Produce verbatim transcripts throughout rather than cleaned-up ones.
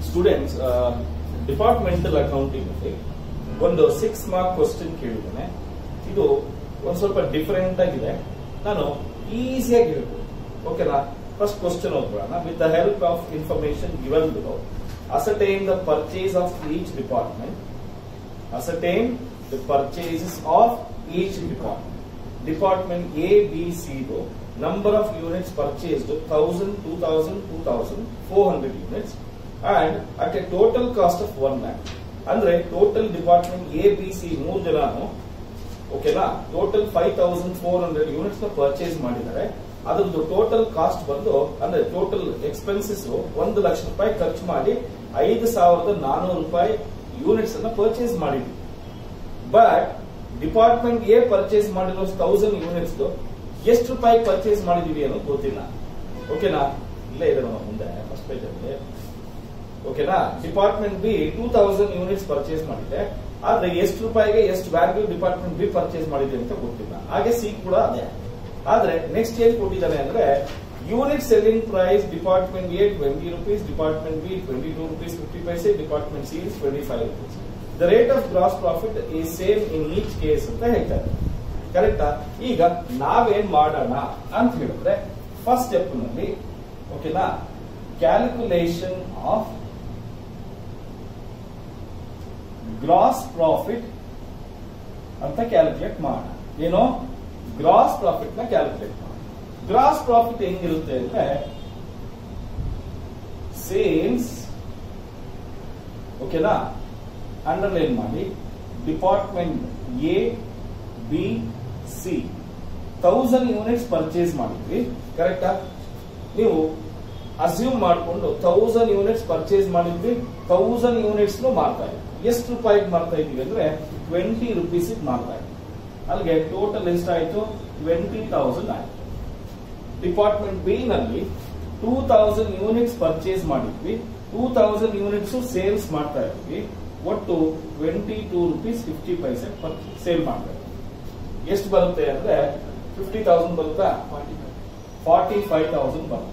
Students departmental accounting ಅಲ್ಲಿ ಒಂದು six mark question ಕೇಳಿದ್ದೇನೆ. ಇದು ಒಂದ್ ಸ್ವಲ್ಪ ಡಿಫರೆಂಟ್ ಆಗಿದೆ, ನಾನು ಈಸಿಯಾಗಿ ಹೇಳ್ಬೋದು. ಓಕೆನಾ? ಫಸ್ಟ್ ಕ್ವಶನ್ ಓದ್ಬಿಡೋಣ. With the help of information given below, ascertain the purchase of each department. Ascertain the purchases of each department. Department A, B, C do number of units purchased thousand, two thousand, two thousand, four hundred units, and at a total cost of one lakh. ಅಂದ್ರೆ total department A B C ಮೂರು ಜನನು ಓಕೆನಾ total five thousand four hundred units ನ purchase ಮಾಡಿದ್ದಾರೆ. ಅದ್ರದ್ದು total cost ಬಂದು ಅಂದ್ರೆ total expenses ಒಂದು ಲಕ್ಷ ರೂಪಾಯಿ ಖರ್ಚು ಮಾಡಿ ಐದು ಸಾವಿರದ ನಾನೂರು ರೂಪಾಯಿ ಯೂನಿಟ್ಸ್ ಅನ್ನ ಪರ್ಚೇಸ್ ಮಾಡಿದ್ವಿ. ಬಟ್ ಡಿಪಾರ್ಟ್ಮೆಂಟ್ ಎ ಪರ್ಚೇಸ್ ಮಾಡಿರೋ ತೌಸಂಡ್ ಯೂನಿಟ್ಸ್ ಎಷ್ಟು ರೂಪಾಯಿ ಪರ್ಚೇಸ್ ಮಾಡಿದೀವಿ ಅನ್ನೋದು ಗೊತ್ತಿಲ್ಲ. ಓಕೆನಾ? ಇಲ್ಲೇ ಇದೆ ನಮ್ಮ ಮುಂದೆ ಫಸ್ಟ್ ಪೇಜ್ ಅಲ್ಲಿ. ಓಕೆನಾ? Department B two thousand units purchase ಮಾಡಿದೆ, ಆದ್ರೆ ಎಷ್ಟು ರೂಪಾಯಿಗೆ ಎಷ್ಟು ವ್ಯಾಲ್ಯೂ ಡಿಪಾರ್ಟ್ಮೆಂಟ್ ಬಿ ಪರ್ಚೇಸ್ ಮಾಡಿದೆ ಅಂತ ಗೊತ್ತಿಲ್ಲ. ಹಾಗೆ ಸಿ ಕೂಡ ಅದೇ. ಆದ್ರೆ ನೆಕ್ಸ್ಟ್ ಏನ್ ಕೊಟ್ಟಿದ್ದಾನೆ ಅಂದ್ರೆ unit selling price department A twenty rupees, department B twenty two rupees fifty paise, department C twenty five rupees. The rate of gross profit is same in each case ಅಂತ ಹೇಳ್ತಾರೆ. ಕರೆಕ್ಟಾ? ಈಗ ನಾವೇನ್ ಮಾಡೋಣ ಅಂತ ಹೇಳಿದ್ರೆ ಫಸ್ಟ್ ಸ್ಟೆಪ್ ನಲ್ಲಿ ಓಕೆನಾ ಕ್ಯಾಲ್ಕುಲೇಷನ್ ಆಫ್ ಗ್ರಾಸ್ ಪ್ರಾಫಿಟ್ ಅಂತ ಕ್ಯಾಲ್ಕುಲೇಟ್ ಮಾಡೋಣ. ಏನೋ ಗ್ರಾಸ್ ಪ್ರಾಫಿಟ್ ನ ಕ್ಯಾಲ್ಕುಲೇಟ್ ಮಾಡೋಣ. ಗ್ರಾಸ್ ಪ್ರಾಫಿಟ್ ಹೆಂಗಿರುತ್ತೆ ಅಂದ್ರೆ ಸೇಲ್ಸ್ ಓಕೆನಾ ಅಂಡರ್ಲೈನ್ ಮಾಡಿ department A B C thousand units purchase ಮಾಡಿದ್ವಿ. ಕರೆಕ್ಟಾ? ನೀವು ಅಸ್ಯೂಮ್ ಮಾಡಿಕೊಂಡು ತೌಸಂಡ್ ಯೂನಿಟ್ಸ್ ಪರ್ಚೇಸ್ ಮಾಡಿದ್ವಿ, ತೌಸಂಡ್ ಯೂನಿಟ್ಸ್ ಮಾರ್ತಾ ಇದ್ವಿ. ಎಷ್ಟು ರೂಪಾಯಿಗೆ ಮಾರ್ತಾ ಇದೀವಿ ಅಂದ್ರೆ ಟ್ವೆಂಟಿ ರುಪೀಸ್ ಮಾರ್ತಾ ಇದ್ವಿ. ಅಲ್ಲಿಗೆ ಟೋಟಲ್ ಎಷ್ಟಾಯ್ತು? ಟ್ವೆಂಟಿ ತೌಸಂಡ್ ಆಯ್ತು. ಡಿಪಾರ್ಟ್ಮೆಂಟ್ ಬಿ ನಲ್ಲಿ ಟೂ ತೌಸಂಡ್ ಯೂನಿಟ್ಸ್ ಪರ್ಚೇಸ್ ಮಾಡಿದ್ವಿ, ಟೂ ತೌಸಂಡ್ ಯೂನಿಟ್ಸ್ ಸೇಲ್ಸ್ ಮಾಡ್ತಾ ಇದ್ವಿ. ಒಟ್ಟು twenty two rupees fifty paise sale ಮಾಡ್ತಾ ಇದ್ವಿ. ಎಷ್ಟು ಬರುತ್ತೆ ಅಂದ್ರೆ ಫಿಫ್ಟಿ ತೌಸಂಡ್ ಬರುತ್ತಾ? ಫಾರ್ಟಿ ಫೈವ್ ತೌಸಂಡ್ ಬರುತ್ತೆ.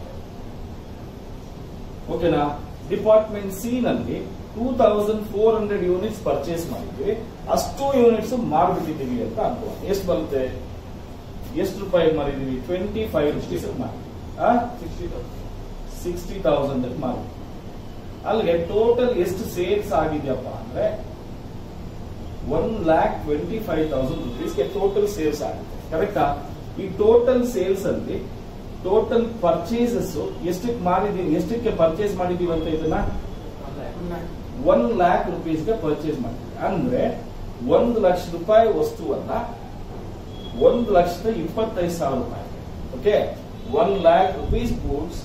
ಓಕೆನಾ? ಡಿಪಾರ್ಟ್ಮೆಂಟ್ ಸಿ ನಲ್ಲಿ two thousand four hundred units purchase ಮಾಡಿದ್ವಿ, ಅಷ್ಟು ಯೂನಿಟ್ಸ್ ಮಾರ್ಬಿಟ್ಟಿದ್ದೀವಿ ಅಂತ ಅನ್ಕೋ. ಎಷ್ಟು ಬರುತ್ತೆ? ಎಷ್ಟು ರೂಪಾಯಿ ಮಾರಿದೀವಿ? ಟ್ವೆಂಟಿ ಫೈವ್ ರುಪೀಸ್ ಮಾರಿ ಸಿಕ್ಸ್ಟಿ ತೌಸಂಡ್ ಮಾರಿ. ಅಲ್ಲಿಗೆ ಟೋಟಲ್ ಎಷ್ಟು ಸೇಲ್ಸ್ ಆಗಿದೆಯಪ್ಪ ಅಂದ್ರೆ one lakh twenty five thousand ರುಪೀಸ್ಗೆ ಟೋಟಲ್ ಸೇಲ್ಸ್ ಆಗಿದೆ. ಕರೆಕ್ಟಾ? ಈ ಟೋಟಲ್ ಸೇಲ್ಸ್ ಅಲ್ಲಿ ಟೋಟಲ್ ಪರ್ಚೇಸಸ್ ಎಷ್ಟಕ್ಕೆ ಮಾರಿದೀವಿ, ಎಷ್ಟಕ್ಕೆ ಪರ್ಚೇಸ್ ಮಾಡಿದೀವಿ ಅಂತ ಇದನ್ನ ಒನ್ ಲ್ಯಾಕ್ ರುಪೀಸ್ಗೆ ಪರ್ಚೇಸ್ ಮಾಡಿದ್ವಿ. ಅಂದ್ರೆ ಒಂದು ಲಕ್ಷ ರೂಪಾಯಿ ವಸ್ತುವನ್ನ ಒಂದು ಲಕ್ಷದ ಇಪ್ಪತ್ತೈದು ಸಾವಿರ ರೂಪಾಯಿ. Okay, one lakh rupees goods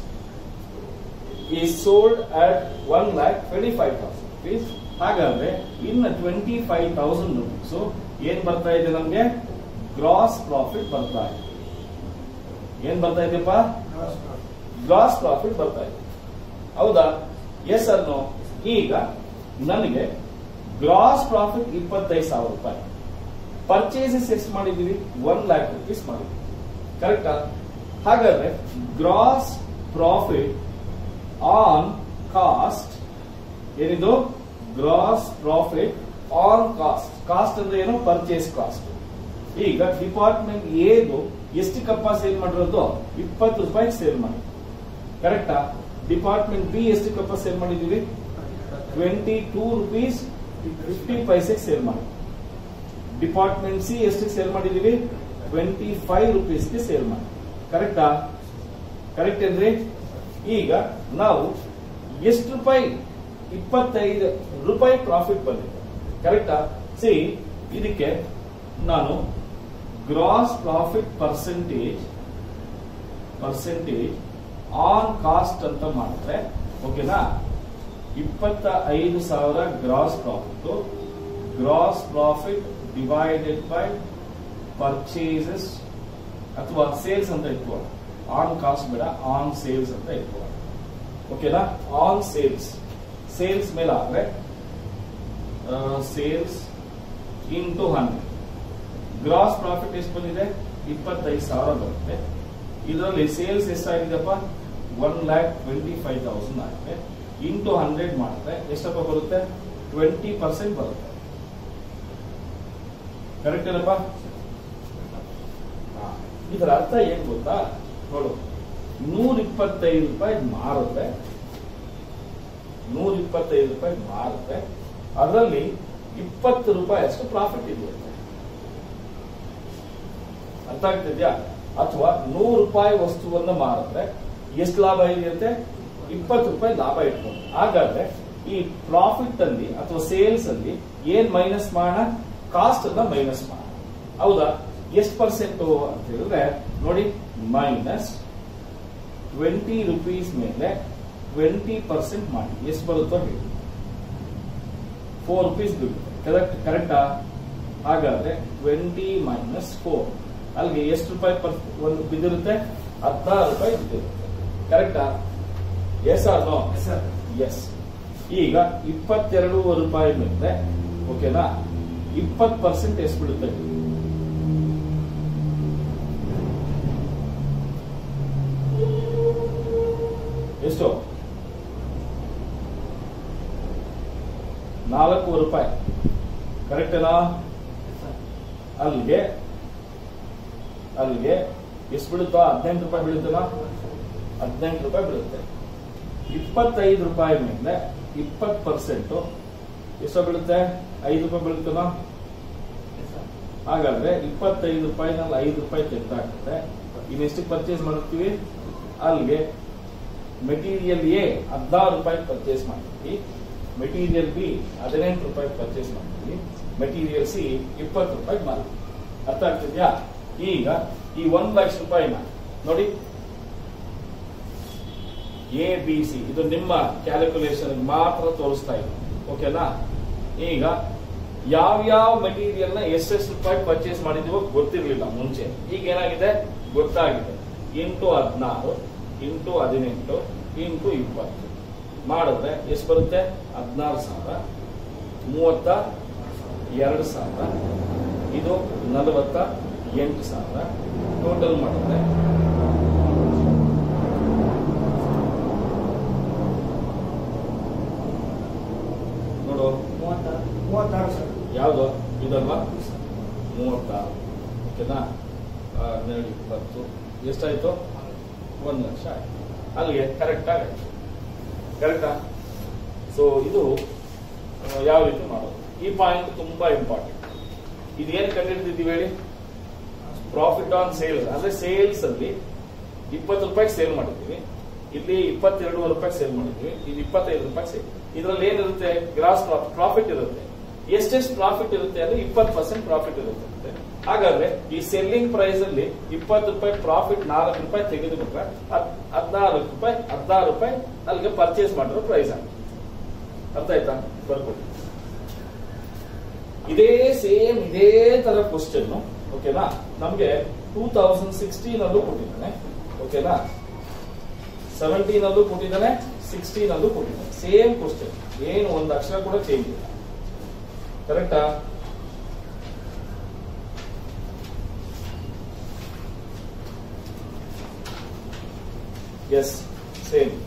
is sold at one lakh twenty five thousand rupees. ಹಾಗಾದ್ರೆ ಇನ್ನು ಟ್ವೆಂಟಿ ಫೈವ್ ತೌಸಂಡ್ ರುಪೀಸ್ ಏನ್ ಬರ್ತಾ ಇದೆ ನಮ್ಗೆ? ಗ್ರಾಸ್ ಪ್ರಾಫಿಟ್ ಬರ್ತಾ ಇದೆ. ಏನ್ ಬರ್ತಾ ಇದೆಯಪ್ಪ? ಗ್ರಾಸ್ ಪ್ರಾಫಿಟ್ ಬರ್ತಾ ಇದೆ. ಹೌದಾ? ಎಸ್ ಅನ್ನೋ. ಈಗ ನನಗೆ ಗ್ರಾಸ್ ಪ್ರಾಫಿಟ್ ಇಪ್ಪತ್ತೈದು ಸಾವಿರ ರೂಪಾಯಿ, ಪರ್ಚೇಸಸ್ ಎಷ್ಟು ಮಾಡಿದೀವಿ? ಒನ್ ಲ್ಯಾಕ್ ರುಪೀಸ್ ಮಾಡಿದ್ವಿ. ಕರೆಕ್ಟಾ? ಹಾಗಾದ್ರೆ ಗ್ರಾಸ್ ಪ್ರಾಫಿಟ್ ಆನ್ ಕಾಸ್ಟ್ ಏನಿದು? Gross profit on cost. Cost ಅಂದ್ರೆ ಏನು? Purchase cost. ಈಗ ಡಿಪಾರ್ಟ್ಮೆಂಟ್ ಎದು ಎಷ್ಟಕ್ಕಪ್ಪ ಸೇಲ್ ಮಾಡಿರೋದು? ಇಪ್ಪತ್ತು ರೂಪಾಯಿ ಸೇಲ್ ಮಾಡಿ. ಕರೆಕ್ಟಾ? ಡಿಪಾರ್ಟ್ಮೆಂಟ್ ಬಿ ಎಷ್ಟಕ್ಕಪ್ಪ ಸೇಲ್ ಮಾಡಿದೀವಿ? ಟ್ವೆಂಟಿ ಟೂ ರುಪೀಸ್ ಫಿಫ್ಟಿ ಪೈಸೆಗೆ ಸೇಲ್ ಮಾಡಿ. ಡಿಪಾರ್ಟ್ಮೆಂಟ್ ಸಿ ಎಷ್ಟಕ್ಕೆ ಸೇಲ್ ಮಾಡಿದೀವಿ? ಟ್ವೆಂಟಿ ಫೈವ್ ರುಪೀಸ್ಗೆ ಸೇಲ್ ಮಾಡಿ. ಕರೆಕ್ಟಾ? ಕರೆಕ್ಟ್ ಏನ್ರಿ? ಈಗ ನಾವು ಎಷ್ಟು ರೂಪಾಯಿ? ಇಪ್ಪತ್ತೈದು ರೂಪಾಯಿ ಪ್ರಾಫಿಟ್ ಬಂದಿದೆ. ಕರೆಕ್ಟಾ? ಸಿ ಇದಕ್ಕೆ ನಾನು gross profit percentage percentage on cost ಅಂತ ಮಾಡಿದ್ರೆ ಓಕೆನಾ ಇಪ್ಪತ್ತ ಐದು ಸಾವಿರ gross profit, gross profit divided by purchases ಅಥವಾ ಸೇಲ್ಸ್ ಅಂತ ಇಟ್ಕೊಳ್ಳೋಣ. ಆನ್ ಕಾಸ್ಟ್ ಬೇಡ, ಆನ್ ಸೇಲ್ಸ್ ಅಂತ ಇಟ್ಕೊಳ್ಳೋಣ. ಓಕೆನಾ? ಆನ್ ಸೇಲ್ಸ್ ಸೇಲ್ಸ್ ಮೇಲೆ ಆದ್ರೆ sales into hundred. Gross profit ಎಷ್ಟು ಬಂದಿದೆ? ಇಪ್ಪತ್ತೈದು ಸಾವಿರ ಬರುತ್ತೆ. ಇದರಲ್ಲಿ ಸೇಲ್ಸ್ ಎಷ್ಟಾಗಿದೆಪ್ಪ? One lakh twenty five thousand ಆಗಿದೆ. ಇಂಟು ಹಂಡ್ರೆಡ್ ಮಾಡಿದ್ರೆ ಎಷ್ಟಪ್ಪ ಬರುತ್ತೆ? ಟ್ವೆಂಟಿ ಪರ್ಸೆಂಟ್ ಬರುತ್ತೆ. ಕರೆಕ್ಟ್ ಏನಪ್ಪ? ಇದರ ಅರ್ಥ ಏನ್ ಗೊತ್ತಾ ನೋಡು, ನೂರ ಇಪ್ಪತ್ತೈದು ರೂಪಾಯಿ ಮಾರುತ್ತೆ, ನೂರ ಇಪ್ಪತ್ತೈದು ರೂಪಾಯಿ ಮಾರುತ್ತೆ, ಅದರಲ್ಲಿ ಇಪ್ಪತ್ತು ರೂಪಾಯಿ ಅಷ್ಟು ಪ್ರಾಫಿಟ್ ಇದೆಯಂತೆ. ಅರ್ಥ ಆಗ್ತಿದ್ಯಾ? ಅಥವಾ ನೂರು ರೂಪಾಯಿ ವಸ್ತುವನ್ನ ಮಾರಿದ್ರೆ ಎಷ್ಟು ಲಾಭ ಇದೆಯಂತೆ? ಇಪ್ಪತ್ತು ರೂಪಾಯಿ ಲಾಭ ಇಟ್ಕೊಂಡು. ಹಾಗಾದ್ರೆ ಈ ಪ್ರಾಫಿಟ್ ಅಲ್ಲಿ ಅಥವಾ ಸೇಲ್ಸ್ ಅಲ್ಲಿ ಏನ್ ಮೈನಸ್ ಮಾಡೋಣ? ಕಾಸ್ಟ್ ಅನ್ನ ಮೈನಸ್ ಮಾಡೋಣ. ಹೌದಾ? ಎಷ್ಟು ಪರ್ಸೆಂಟ್ ಅಂತ ಹೇಳಿದ್ರೆ ನೋಡಿ, ಮೈನಸ್ ಟ್ವೆಂಟಿ ರುಪೀಸ್ ಮೇಲೆ ಟ್ವೆಂಟಿ ಪರ್ಸೆಂಟ್ ಮಾಡಿ ಎಷ್ಟು ಬರುತ್ತೋ ಹೇಳಿ. ಫೋರ್ ರುಪೀಸ್ ಬೀಳುತ್ತೆ. ಕರೆಕ್ಟ್ ಕರೆಕ್ಟಾ? ಹಾಗಾದ್ರೆ ಟ್ವೆಂಟಿ ಮೈನಸ್ ಫೋರ್ ಅಲ್ಲಿಗೆ ಎಷ್ಟು ರೂಪಾಯಿ ಪರ್ ಒಂದು ಬಿದ್ದಿರುತ್ತೆ? ಹದಿನಾರು ರೂಪಾಯಿ ಬಿದ್ದಿರುತ್ತೆ. ಕರೆಕ್ಟಾ? Yes or no? ಎಸ್. ಈಗ ಇಪ್ಪತ್ತೆರಡೂವರೆ ರೂಪಾಯಿ ಮೇಲೆ ಓಕೆನಾ, ಇಪ್ಪತ್ತು ಪರ್ಸೆಂಟ್ ಎಷ್ಟು ಬಿಡುತ್ತೆ? ಎಷ್ಟು? ನಾಲ್ಕು ರೂಪಾಯಿ. ಕರೆಕ್ಟೇನಾ? ಅಲ್ಲಿಗೆ ಅಲ್ಲಿಗೆ ಎಷ್ಟು ಬೀಳುತ್ತೋ? ಹದಿನೆಂಟು ರೂಪಾಯಿ ಬೀಳುತ್ತೇನಾ? ಹದಿನೆಂಟು ರೂಪಾಯಿ ಬೀಳುತ್ತೆ. ಇಪ್ಪತ್ತೈದು ರೂಪಾಯಿ ಮೇಲೆ ಇಪ್ಪತ್ತು ಪರ್ಸೆಂಟ್ ಎಷ್ಟು ಬೀಳುತ್ತೆ? ಐದು ರೂಪಾಯಿ ಬೀಳುತ್ತೇನಾ? ಹಾಗಾದ್ರೆ ಇಪ್ಪತ್ತೈದು ರೂಪಾಯಿನಲ್ಲಿ ಐದು ರೂಪಾಯಿ ತೆಗೆದಾಗ್ತದೆ. ಇನ್ನೆಷ್ಟು ಪರ್ಚೇಸ್ ಮಾಡ್ತೀವಿ? ಅಲ್ಲಿಗೆ ಮೆಟೀರಿಯಲ್ ಎ ಹದಿನಾರು ರೂಪಾಯಿ ಪರ್ಚೇಸ್ ಮಾಡ್ತೀವಿ, ಮೆಟೀರಿಯಲ್ ಬಿ ಹದಿನೆಂಟು ರೂಪಾಯಿ ಪರ್ಚೇಸ್ ಮಾಡ್ತೀವಿ, ಮೆಟೀರಿಯಲ್ ಸಿ ಇಪ್ಪತ್ತು ರೂಪಾಯಿ ಮಾರ್ತೀವಿ. ಅರ್ಥ ಆಗ್ತಿದ್ಯಾ? ಈಗ ಈ ಒಂದ್ ಲಕ್ಷ ರೂಪಾಯಿನ ನೋಡಿ, ಎ ಬಿ ಸಿ ಇದು ನಿಮ್ಮ ಕ್ಯಾಲ್ಕುಲೇಷನ್ ಮಾತ್ರ ತೋರಿಸ್ತಾ ಇದೆ. ಓಕೆನಾ? ಈಗ ಯಾವ್ಯಾವ ಮೆಟೀರಿಯಲ್ ನ ಎಷ್ಟೆಷ್ಟು ರೂಪಾಯಿ ಪರ್ಚೇಸ್ ಮಾಡಿದೀವೋ ಗೊತ್ತಿರ್ಲಿಲ್ಲ ಮುಂಚೆ. ಈಗ ಏನಾಗಿದೆ? ಗೊತ್ತಾಗಿದೆ. ಇಂಟು ಹದಿನಾರು ಇಂಟು ಹದಿನೆಂಟು ಇಂಟು ಇಪ್ಪತ್ತು ಮಾಡಿದ್ರೆ ಎಷ್ಟು ಬರುತ್ತೆ? ಹದಿನಾರು ಸಾವಿರ, ಮೂವತ್ತ ಎರಡು ಸಾವಿರ, ಇದು ನಲವತ್ತ ಎಂಟು ಸಾವಿರ. ಟೋಟಲ್ ಮಾಡಿದ್ರೆ ನೋಡು, ಮೂವತ್ತಾರು ಸಾವಿರ. ಯಾವ್ದು? ಇದಲ್ವಾ? ಮೂವತ್ತಾರು. ಓಕೆನಾ? ಹನ್ನೆರಡು ಇಪ್ಪತ್ತು ಎಷ್ಟಾಯ್ತು? ಒಂದು ಲಕ್ಷ ಆಯ್ತು. ಅಲ್ಲಿಗೆ ಕರೆಕ್ಟ್ ಆಗಾಯ್ತು. ಕರೆಕ್ಟಾ? ಸೊ ಇದು ಯಾವ ರೀತಿ ಮಾಡೋದು? ಈ ಪಾಯಿಂಟ್ ತುಂಬಾ ಇಂಪಾರ್ಟೆಂಟ್. ಇದೇನು ಕಂಡಿಡ್ತಿದ್ದೀವಿ ಹೇಳಿ? Profit on sales. ಅಂದ್ರೆ ಸೇಲ್ಸ್ ಅಲ್ಲಿ ಇಪ್ಪತ್ತು ರೂಪಾಯಿ ಸೇಲ್ ಮಾಡಿದ್ದೀವಿ, ಇಲ್ಲಿ ಇಪ್ಪತ್ತೆರಡು ರೂಪಾಯಿ ಸೇಲ್ ಮಾಡಿದ್ವಿ, ಇದು ಇಪ್ಪತ್ತೈದು ರೂಪಾಯಿ ಸೇಲ್. ಇದರಲ್ಲಿ ಏನಿರುತ್ತೆ? ಗ್ರಾಸ್ ಪ್ರಾಫಿಟ್ ಇರುತ್ತೆ. ಎಷ್ಟೆಷ್ಟು ಪ್ರಾಫಿಟ್ ಇರುತ್ತೆ ಅಂದ್ರೆ ಇಪ್ಪತ್ತು ಪರ್ಸೆಂಟ್ ಪ್ರಾಫಿಟ್ ಇರುತ್ತೆ. ಹಾಗಾದ್ರೆ ಈ ಸೆಲ್ಲಿಂಗ್ ಪ್ರೈಸ್ ಅಲ್ಲಿ ಇಪ್ಪತ್ತು ರೂಪಾಯಿ ಪ್ರಾಫಿಟ್ ನಾಲ್ಕು ರೂಪಾಯಿ ತೆಗೆದುಬಿಟ್ರೆ ಹದಿನಾರು ರೂಪಾಯಿ ಹದಿನಾರು ರೂಪಾಯಿ ಅಲ್ಲಿಗೆ ಪರ್ಚೇಸ್ ಮಾಡಿರೋ ಪ್ರೈಸ್ ಆಗುತ್ತೆ. ಅರ್ಥ ಆಯ್ತಾ? ಬರ್ಕೊಡಿ. ಇದೇ ಸೇಮ್ ಇದೇ ತರ ಕ್ವಶನ್ ಓಕೆನಾ, ನಮ್ಗೆ ಟೂ ತೌಸಂಡ್ ಸಿಕ್ಸ್ಟೀನ್ ಅಲ್ಲೂ ಕೊಟ್ಟಿದ್ದಾನೆ. ಓಕೆನಾ? ಸೆವೆಂಟೀನ್ ಅಲ್ಲೂ ಕೊಟ್ಟಿದ್ದಾನೆ, ಸಿಕ್ಸ್ಟೀನ್ ಅಲ್ಲೂ ಕೊಟ್ಟಿದ್ದಾನೆ. ಸೇಮ್ ಕ್ವಶನ್, ಏನು ಒಂದು ಅಕ್ಷರ ಕೂಡ ಚೇಂಜ್ ಇಲ್ಲ. ಕರೆಕ್ಟಾ? Yes, same.